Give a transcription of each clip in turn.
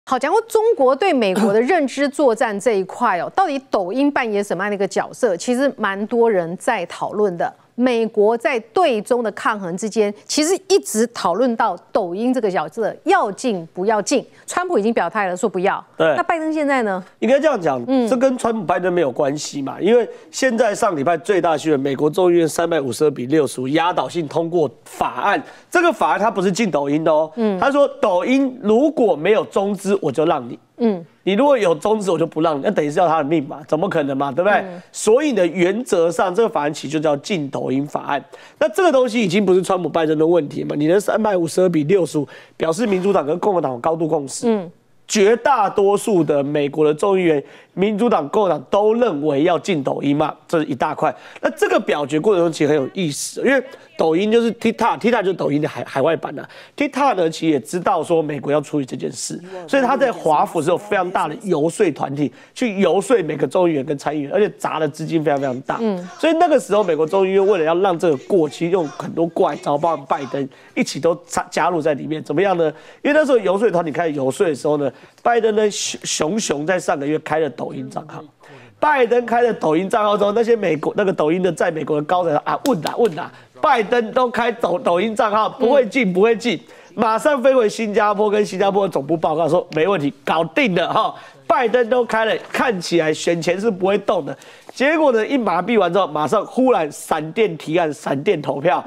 好，讲过中国对美国的认知作战这一块哦，到底抖音扮演什么样的一个角色？其实蛮多人在讨论的。美国在对中的抗衡之间，其实一直讨论到抖音这个角色要进不要进。川普已经表态了，说不要。 对， 那拜登现在呢？ 应该这样讲，这跟川普拜登没有关系嘛？因为现在上礼拜最大新闻，美国众议院352比65压倒性通过法案。这个法案它不是禁抖音的哦，他说抖音如果没有中资，我就让你。你如果有中资，我就不让你，那等于是要他的命嘛？怎么可能嘛？对不对？所以呢，原则上这个法案其实就叫禁抖音法案。那这个东西已经不是川普拜登的问题嘛？你的352比65表示民主党跟共和党有高度共识。绝大多数的美国的众议员，民主党、共和党都认为要禁抖音嘛，这是一大块。那这个表决过程中其实很有意思，因为抖音就是 TikTok 就是抖音的海外版TikTok 呢，其实也知道说美国要处理这件事，所以他在华府是有非常大的游说团体去游说每个众议员跟参议员，而且砸的资金非常非常大。所以那个时候美国众议院为了要让这个过，其实用很多怪招，包括拜登一起都加入在里面。怎么样呢？因为那时候游说团体开始游说的时候呢，拜登呢熊在上个月开了抖音账号。拜登开了抖音账号之后，那些美国那个抖音的在美国的高层问啊，拜登都开抖音账号，不会进，马上飞回新加坡，跟新加坡的总部报告说没问题，搞定了哈。拜登都开了，看起来选前是不会动的。结果呢，一麻痹完之后，马上忽然闪电提案、闪电投票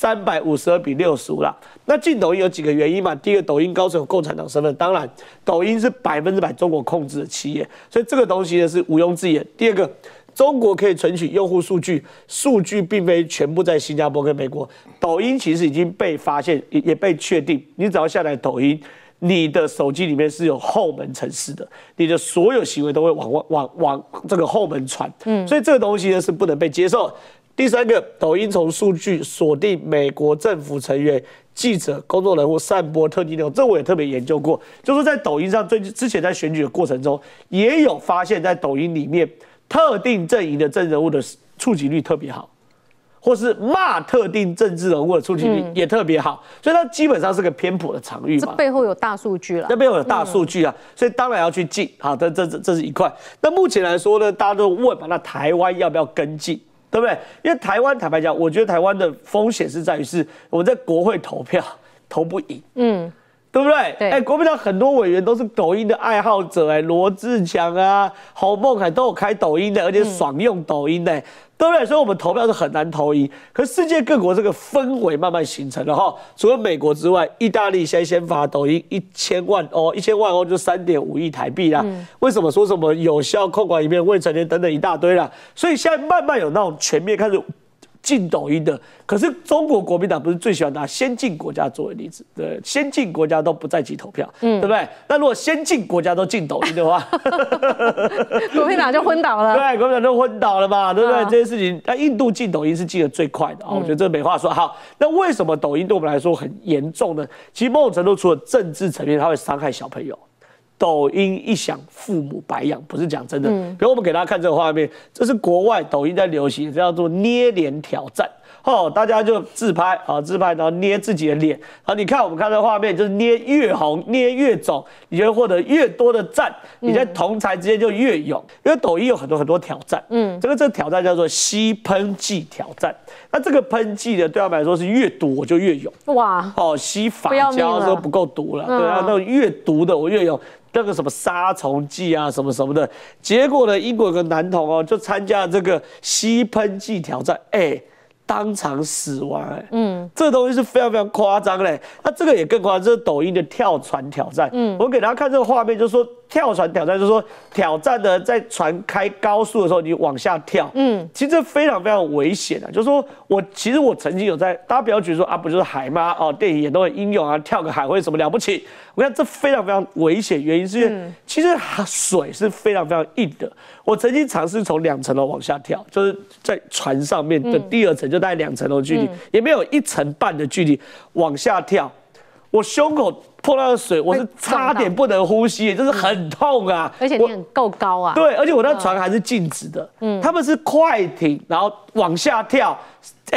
，352比65啦。那禁抖音有几个原因嘛？第一个，抖音高层有共产党身份，当然，抖音是100%中国控制的企业，所以这个东西呢是毋庸置疑的。第二个，中国可以存取用户数据，数据并非全部在新加坡跟美国。抖音其实已经被发现，也被确定，你只要下载抖音，你的手机里面是有后门程式的，你的所有行为都会往这个后门传，所以这个东西呢是不能被接受。第三个，抖音从数据锁定美国政府成员、记者、公众人物散播特定内容，这我也特别研究过，就是在抖音上之前在选举的过程中，也有发现，在抖音里面特定阵营的政治人物的触及率特别好。或是骂特定政治人物的触及率也特别好，所以它基本上是个偏颇的场域嘛。 这背后有大数据了， 这背后有大数据啊，所以当然要去禁。好，这是一块。那目前来说呢，大家都问嘛，那台湾要不要跟进，对不对？因为台湾坦白讲，我觉得台湾的风险是在于是我们在国会投票投不赢，对不对？ 对， 国民党很多委员都是抖音的爱好者，罗智强啊、侯孟凯都有开抖音的，而且爽用抖音的。对不对？所以我们投票是很难投赢。可是世界各国这个氛围慢慢形成了哈。除了美国之外，意大利先罚抖音1000万欧，1000万欧就3.5亿台币啦。为什么说什么有效控管影片、未成年等等一大堆啦？所以现在慢慢有那种全面开始禁抖音的，可是中国国民党不是最喜欢拿先进国家作为例子？对，先进国家都不在籍投票，对不对？那如果先进国家都禁抖音的话， 国民党就昏倒了。 对，国民党就昏倒了嘛，对不对？这些事情，那印度禁抖音是禁的最快的啊，我觉得这没话说。好，那为什么抖音对我们来说很严重呢？其实某种程度除了政治层面，它会伤害小朋友。抖音一响，父母白养，不是讲真的。比如我们给大家看这个画面，这是国外抖音在流行，这叫做捏脸挑战。大家就自拍，然后捏自己的脸。好，你看我们看这个画面，就是捏越红，捏越肿，你就会获得越多的赞，你在同台之间就越勇。因为抖音有很多挑战，这个挑战叫做吸喷剂挑战。那这个喷剂呢，对他们来说是越毒我就越勇。哇，吸发胶都不够毒了，对啊，那种越毒的我越勇。那个什么杀虫剂啊，什么的，结果呢，英国有个男童就参加这个吸喷剂挑战，当场死亡，这东西是非常非常夸张嘞。那这个也更夸张，这是抖音的跳船挑战。我们给大家看这个画面，就是说跳船挑战，就是说挑战呢，在船开高速的时候，你往下跳，其实这非常非常危险啊。就是说其实我曾经有在，大家不要觉得说啊，不就是海吗？电影也都很英勇啊，跳个海会什么了不起？我看这非常非常危险，原因是因为其实水是非常非常硬的。我曾经尝试从2层楼往下跳，就是在船上面的第2层，就大概2层楼距离，也没有1层半的距离往下跳。我胸口碰到的水，我是差点不能呼吸，就是很痛啊！ 而且你很够高啊。 对，而且我那船还是静止的，他们是快艇，然后往下跳，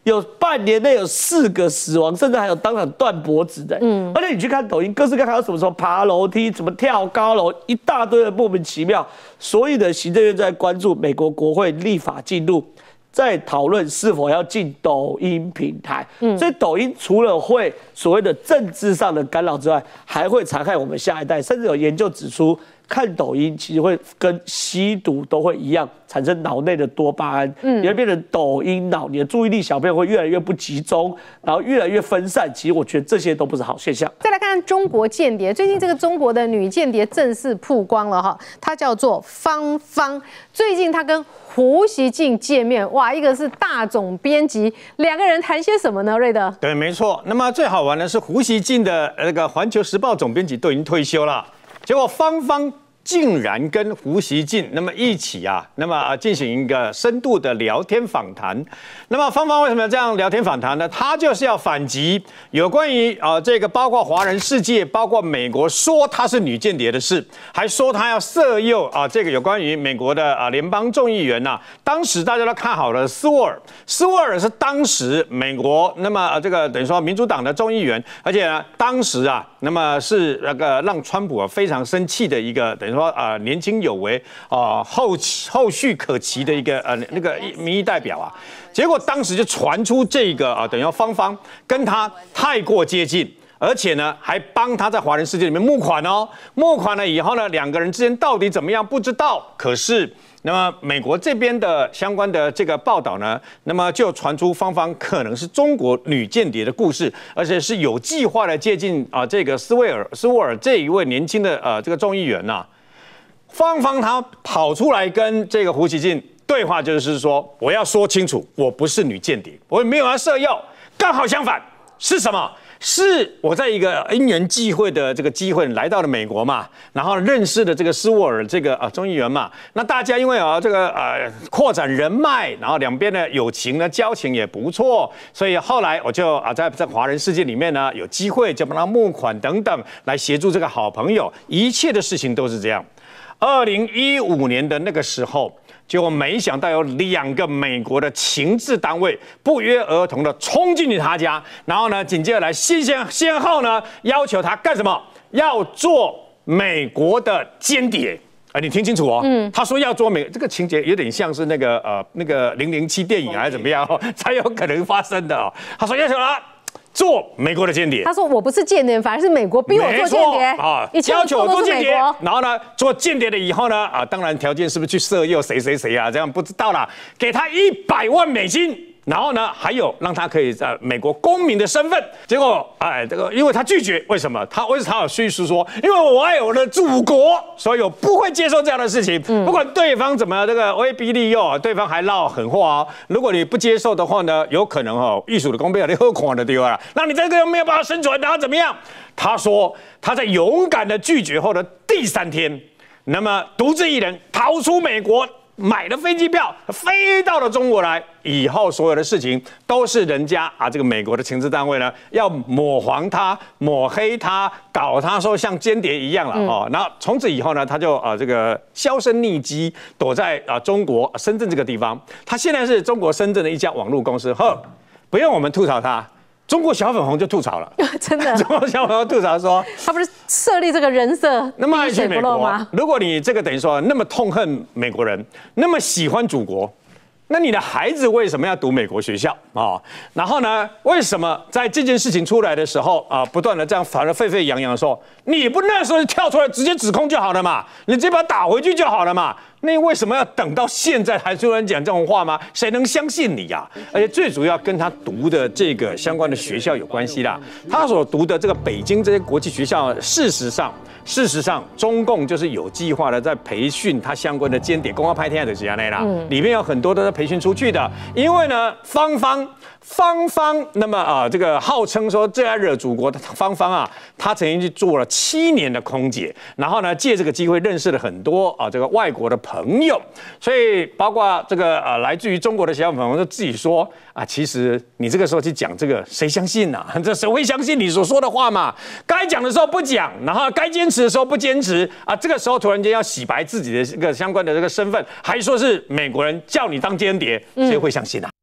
有半年内有4个死亡，甚至还有当场断脖子的。而且你去看抖音，各式各样还有什么时候爬楼梯、什么跳高楼，一大堆的莫名其妙。所以呢，行政院在关注美国国会立法进度，在讨论是否要进抖音平台。所以抖音除了会所谓的政治上的干扰之外，还会残害我们下一代。甚至有研究指出，看抖音其实会跟吸毒都会一样，产生脑内的多巴胺，你会变成抖音脑，你的注意力小朋友会越来越不集中，然后越来越分散。其实我觉得这些都不是好现象。 再来看看中国间谍，最近这个中国的女间谍正式曝光了哈，她叫做芳芳。最近她跟胡锡进见面，哇，一个是大总编辑，两个人谈些什么呢？瑞德， 对，没错。那么最好玩的是胡锡进的那个《环球时报》总编辑都已经退休了，结果芳芳竟然跟胡锡进那么一起进行一个深度的聊天访谈。那么芳芳为什么要这样聊天访谈呢？她就是要反击有关于这个包括华人世界、包括美国说她是女间谍的事，还说她要色诱这个有关于美国的联邦众议员当时大家都看好了斯沃尔，斯沃尔是当时美国这个等于说民主党的众议员，而且呢当时是那个让川普非常生气的一个等于说年轻有为后续可期的一个那个民意代表结果当时就传出这个等于说芳芳跟他太过接近，而且呢还帮他在华人世界里面募款募款了以后呢，两个人之间到底怎么样不知道，可是那么美国这边的相关的这个报道呢，那么就传出芳芳可能是中国女间谍的故事，而且是有计划的接近这个斯沃尔这一位年轻的这个众议员芳芳她跑出来跟这个胡锡进对话，就是说我要说清楚，我不是女间谍，我也没有要色诱，刚好相反是什么？是我在一个因缘际会的这个机会来到了美国嘛，然后认识了这个斯沃尔这个众议员嘛，那大家因为这个扩展人脉，然后两边的友情呢交情也不错，所以后来我就在华人世界里面呢有机会就帮他募款等等来协助这个好朋友，一切的事情都是这样。2015年的那个时候，结果没想到有2个美国的情治单位不约而同的冲进去他家，然后呢，紧接着来先后呢要求他干什么？要做美国的间谍。你听清楚他说要做这个情节有点像是那个007电影还是怎么样才有可能发生的他说要求他做美国的间谍， 他说我不是间谍，反而是美国逼我做间谍要求我做间谍，然后呢做间谍了以后呢当然条件是不是去色诱谁这样不知道啦，给他100万美金。然后呢，还有让他可以在美国公民的身份。结果，这个因为他拒绝，为什么？他有叙述说，因为我爱我的祖国，所以我不会接受这样的事情。不管对方怎么这个威逼利诱，对方还唠狠话如果你不接受的话呢，有可能艺术的公被你喝垮的地方了，让你这个没有办法生存，然后怎么样？他说他在勇敢的拒绝后的第3天，那么独自一人逃出美国。买了飞机票，飞到了中国来，以后所有的事情都是人家这个美国的情治单位呢，要抹黄他、抹黑他，搞他说像间谍一样了然后从此以后呢，他就这个销声匿迹，躲在中国深圳这个地方。他现在是中国深圳的一家网络公司，不用我们吐槽他。中国小粉红就吐槽了， 真的。 中国小粉红吐槽说， 他不是设立这个人设， 那么爱去美国吗？如果你这个等于说那么痛恨美国人，那么喜欢祖国，那你的孩子为什么要读美国学校然后呢，为什么在这件事情出来的时候不断的这样反而沸沸扬扬的说，你不那时候就跳出来直接指控就好了嘛，你直接把他打回去就好了嘛？那为什么要等到现在还突然讲这种话吗？谁能相信你而且最主要跟他读的这个相关的学校有关系啦。他所读的这个北京这些国际学校，事实上，中共就是有计划的在培训他相关的间谍，公开拍天的这样啦，里面有很多都是培训出去的。因为呢，芳芳，那么这个号称说最爱惹祖国的芳芳她曾经去做了7年的空姐，然后呢，借这个机会认识了很多这个外国的朋友，所以包括这个来自于中国的小粉红就自己说其实你这个时候去讲这个，谁相信这谁会相信你所说的话嘛？该讲的时候不讲，然后该坚持的时候不坚持这个时候突然间要洗白自己的这个相关的这个身份，还说是美国人叫你当间谍，谁会相信